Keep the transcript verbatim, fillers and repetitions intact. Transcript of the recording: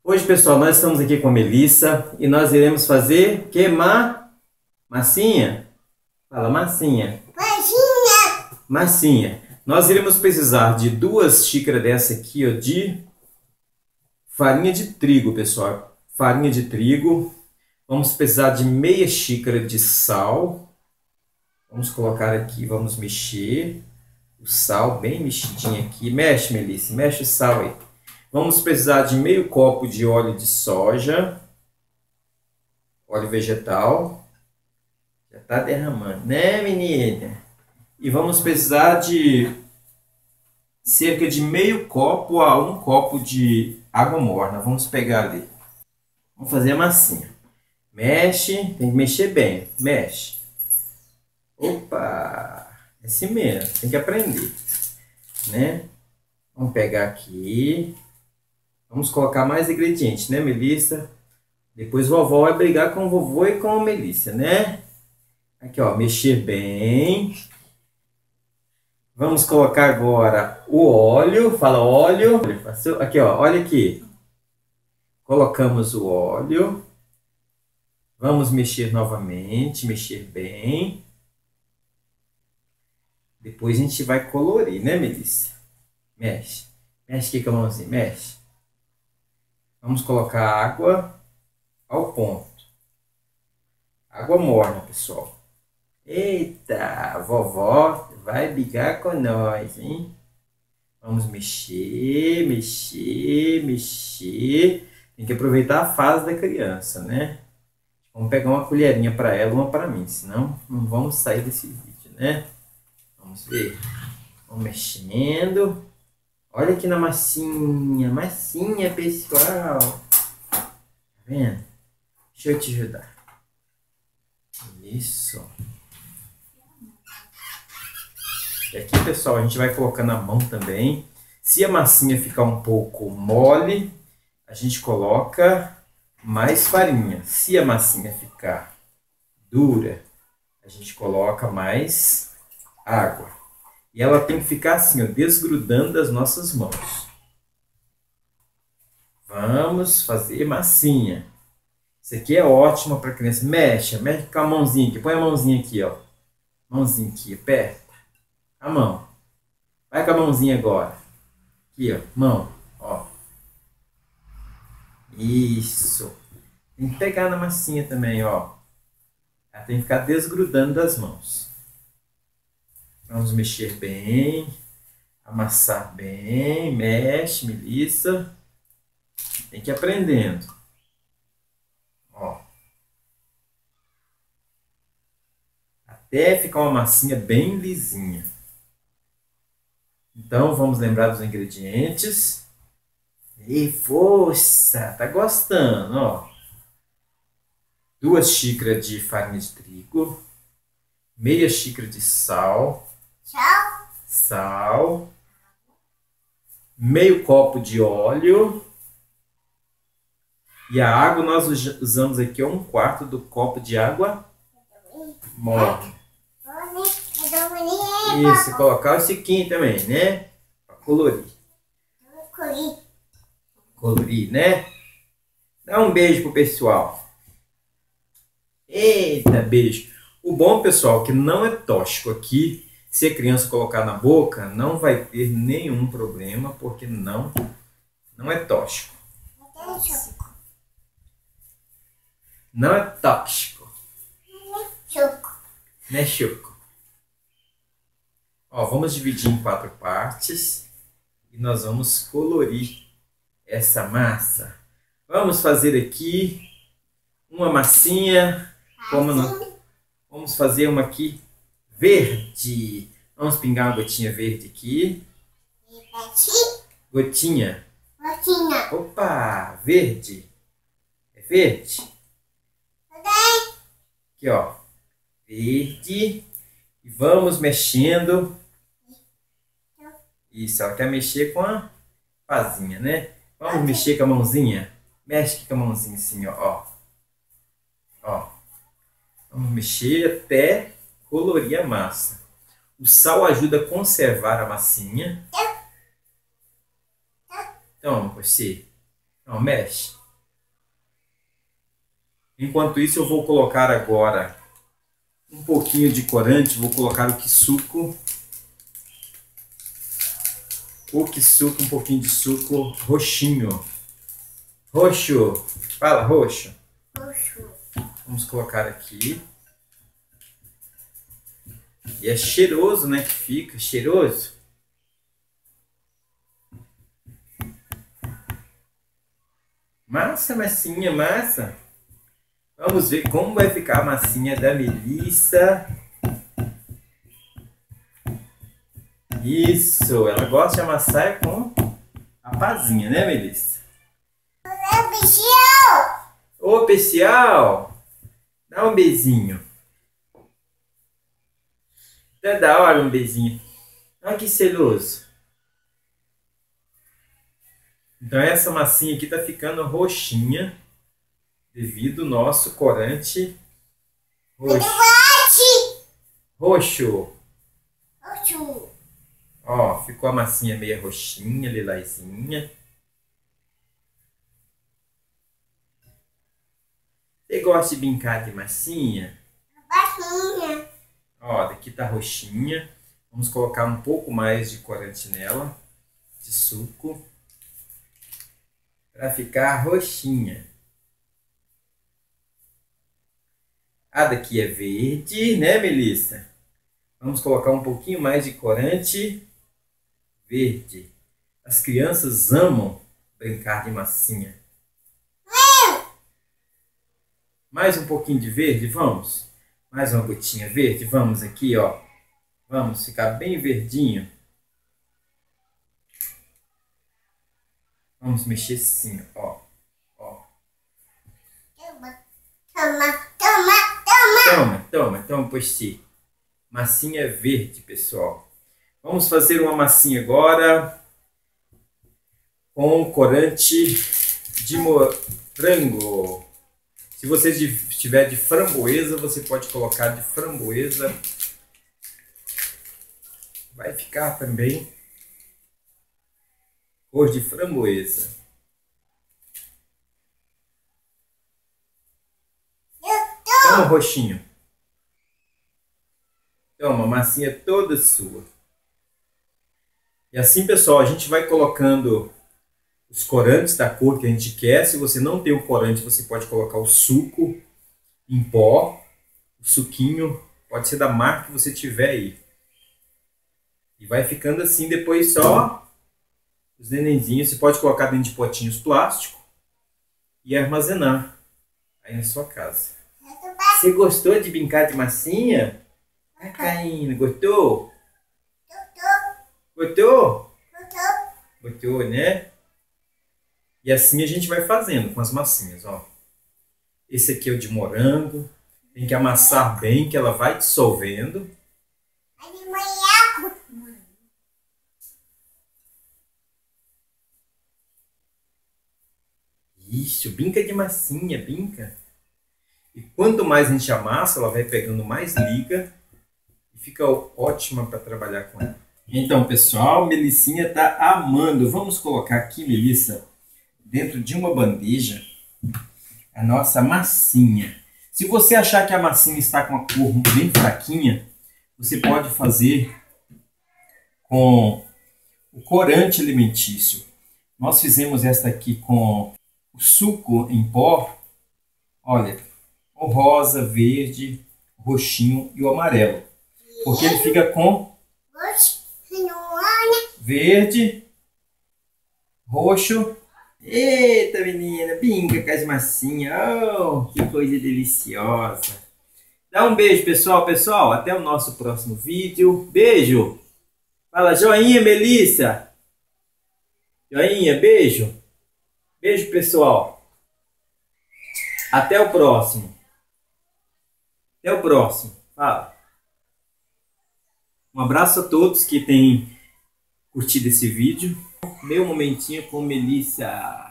Hoje, pessoal, nós estamos aqui com a Melissa e nós iremos fazer que ma... massinha? Fala, massinha. Massinha. Massinha. Nós iremos precisar de duas xícaras dessa aqui, ó, de farinha de trigo, pessoal. Farinha de trigo. Vamos precisar de meia xícara de sal. Vamos colocar aqui, vamos mexer o sal bem mexidinho aqui. Mexe, Melissa, mexe o sal aí. Vamos precisar de meio copo de óleo de soja, óleo vegetal. Já está derramando, né, menina? E vamos precisar de cerca de meio copo a um copo de água morna. Vamos pegar ali. Vamos fazer a massinha. Mexe, tem que mexer bem. Mexe. Opa! É assim mesmo, tem que aprender, né? Vamos pegar aqui. Vamos colocar mais ingredientes, né, Melissa? Depois vovó vai brigar com o vovô e com a Melissa, né? Aqui, ó, mexer bem. Vamos colocar agora o óleo. Fala óleo. Aqui, ó, olha aqui. Colocamos o óleo. Vamos mexer novamente, mexer bem. Depois a gente vai colorir, né, Melissa? Mexe. Mexe aqui com a mãozinha, mexe. Vamos colocar água ao ponto. Água morna, pessoal. Eita, a vovó vai brigar com nós, hein? Vamos mexer, mexer, mexer. Tem que aproveitar a fase da criança, né? Vamos pegar uma colherinha para ela, uma para mim, senão não vamos sair desse vídeo, né? Vamos ver. Vamos mexendo. Olha aqui na massinha, massinha, pessoal. Tá vendo? Deixa eu te ajudar. Isso. E aqui, pessoal, a gente vai colocando a mão também. Se a massinha ficar um pouco mole, a gente coloca mais farinha. Se a massinha ficar dura, a gente coloca mais água. E ela tem que ficar assim, ó, desgrudando das nossas mãos. Vamos fazer massinha. Isso aqui é ótimo para criança. Mexe, mexe com a mãozinha aqui. Põe a mãozinha aqui, ó. Mãozinha aqui, aperta. A mão. Vai com a mãozinha agora. Aqui, ó. Mão, ó. Isso. Tem que pegar na massinha também, ó. Ela tem que ficar desgrudando das mãos. Vamos mexer bem, amassar bem, mexe, Melissa. Tem que ir aprendendo. Ó. Até ficar uma massinha bem lisinha. Então, vamos lembrar dos ingredientes. E força! Tá gostando, ó. Duas xícaras de farinha de trigo. Meia xícara de sal. Sal. Sal. Meio copo de óleo. E a água nós usamos aqui um quarto do copo de água morna. Isso, colocar o sequinho também, né? Para colorir. Colorir. Colorir, né? Dá um beijo pro pessoal. Eita, beijo. O bom, pessoal, que não é tóxico aqui. Se a criança colocar na boca, não vai ter nenhum problema, porque não, não é tóxico. Não é tóxico. Não é choco. Ó, vamos dividir em quatro partes e nós vamos colorir essa massa. Vamos fazer aqui uma massinha. Como não? Vamos fazer uma aqui verde. Vamos pingar uma gotinha verde aqui. Gotinha. Gotinha. Opa, verde. É verde? Aqui, ó. Verde. E vamos mexendo. Isso, ela quer mexer com a pazinha, né? Vamos mexer com a mãozinha. Mexe com a mãozinha assim, ó. Ó. Vamos mexer até colorir a massa. O sal ajuda a conservar a massinha. Toma, você. Não, mexe. Enquanto isso, eu vou colocar agora um pouquinho de corante. Vou colocar o kisuko. O kisuko, um pouquinho de suco roxinho. Roxo. Fala, roxo. Roxo. Vamos colocar aqui. E é cheiroso, né? Que fica cheiroso. Massa, massinha, massa. Vamos ver como vai ficar a massinha da Melissa. Isso, ela gosta de amassar com a pazinha, né, Melissa? É bichinho. Ô, especial! Dá um beijinho. Tá da hora um beijinho. Olha que seloso. Então essa massinha aqui tá ficando roxinha devido ao nosso corante roxo. Roxo. Roxo. Ó, ficou a massinha meio roxinha, lilazinha. Você gosta de brincar de massinha? Baixinha. Ó, daqui tá roxinha. Vamos colocar um pouco mais de corante nela, de suco, para ficar roxinha. A daqui é verde, né, Melissa? Vamos colocar um pouquinho mais de corante verde. As crianças amam brincar de massinha. Mais um pouquinho de verde, vamos? Mais uma gotinha verde, vamos aqui, ó. Vamos ficar bem verdinho. Vamos mexer assim, ó. Ó. Toma, toma, toma, toma. Toma, toma, toma por si. Massinha verde, pessoal. Vamos fazer uma massinha agora com corante de morango. Se você estiver de framboesa, você pode colocar de framboesa. Vai ficar também cor de framboesa. Toma, roxinho. Toma, massinha toda sua. E assim, pessoal, a gente vai colocando os corantes da cor que a gente quer. Se você não tem o corante, você pode colocar o suco em pó. O suquinho pode ser da marca que você tiver aí. E vai ficando assim, depois só os nenenzinhos. Você pode colocar dentro de potinhos plásticos e armazenar aí na sua casa. Você gostou de brincar de massinha? Ah, Caína, gostou? Gostou? Gostou, né? E assim a gente vai fazendo com as massinhas, ó. Esse aqui é o de morango. Tem que amassar bem, que ela vai dissolvendo. Isso, brinca de massinha, brinca. E quanto mais a gente amassa, ela vai pegando mais liga e fica ótima para trabalhar com ela. Então, pessoal, Melissinha tá amando. Vamos colocar aqui, Melissa, dentro de uma bandeja, a nossa massinha. Se você achar que a massinha está com a cor bem fraquinha, você pode fazer com o corante alimentício. Nós fizemos esta aqui com o suco em pó. Olha, o rosa, verde, roxinho e o amarelo. Porque ele fica com verde, roxo. Eita, menina, binga com as massinhas. Oh, que coisa deliciosa. Dá um beijo, pessoal. Pessoal, até o nosso próximo vídeo. Beijo. Fala joinha, Melissa. Joinha, beijo. Beijo, pessoal. Até o próximo. Até o próximo. Fala. Um abraço a todos que têm curtido esse vídeo. Meu momentinho com Melissa.